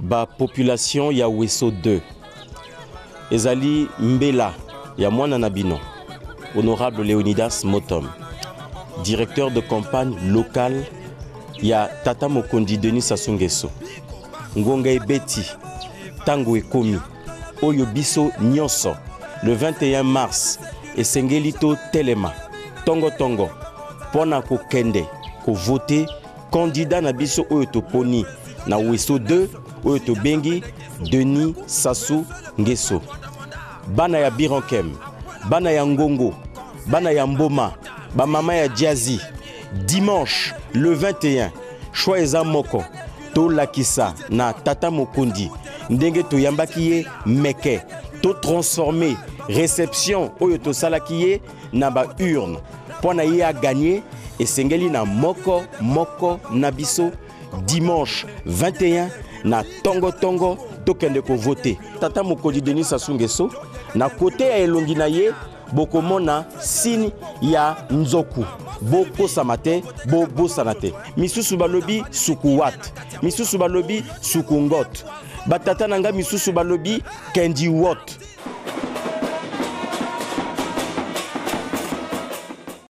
ba population ya Weso 2 ezali mbela ya mwana nabino honorable Léonidas Motom, directeur de campagne locale ya Tata Mokondi Denis Sassou Nguesso. Ngonga ebeti tango ekomi oyo biso nyonso le 21 mars esengeli to telema tongo pona ko kende ko voter candidat na biso oyo toponi na Weso 2 oyo to bengi Denis Sassou Nguesso. Bana ya Birankem, bana ya Ngongo, bana ya Mboma, ba mama ya Jazzy, dimanche le 21 choix eza moko to lakisa na Tata Mokondi ndenge to yambaki ye meke to transformer réception oyo to salaki ye na ba urne pona ye a gagner esengeli na moko na biso dimanche 21 na tongo tokende ko voter. Tata Mokondi Denis Sassou Nguesso na côté ya elongi na ye bokomona signe ya nzoku boko samate bo sanate misusu balobi sukuwat misusu balobi sukungot batata nanga misusu balobi kendi wat